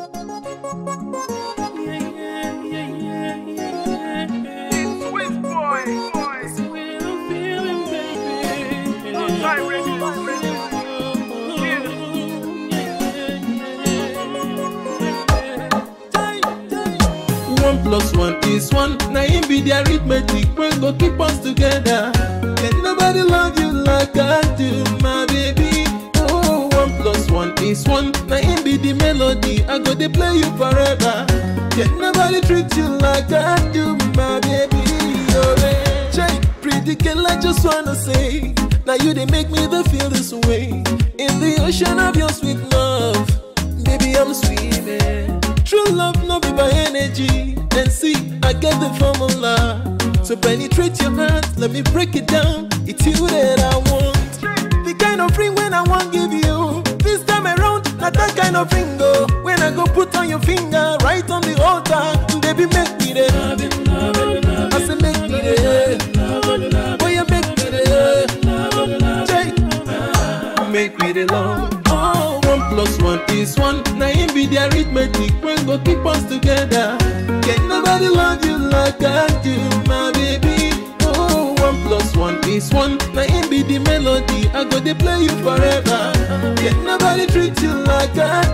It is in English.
One plus one is one. Now it be the arithmetic when go keep us together. Can nobody love you like I do, my baby? Oh, one plus one is one. Now it be the melody. I go to play you forever. Can nobody treat you like I do, my baby? Oh, hey, pretty girl, I just wanna say, now you they make me the feel this way. In the ocean of your sweet love, baby, I'm swimming. True love no be by energy. And see, I get the formula. So penetrate your heart, let me break it down. It's you that I want. The kind of ring when I want give you. This time around, not that kind of ring go. When I go put on your finger, right on the altar. Baby, make me there. I say make me there. Boy, you make me there. Make me the love. Oh, one plus one is one. Now it be the arithmetic when go keep us together. Can nobody love you like I do, my baby? Oh, one plus one is one. Now it be the melody. I go to play you forever. Can nobody treat you like I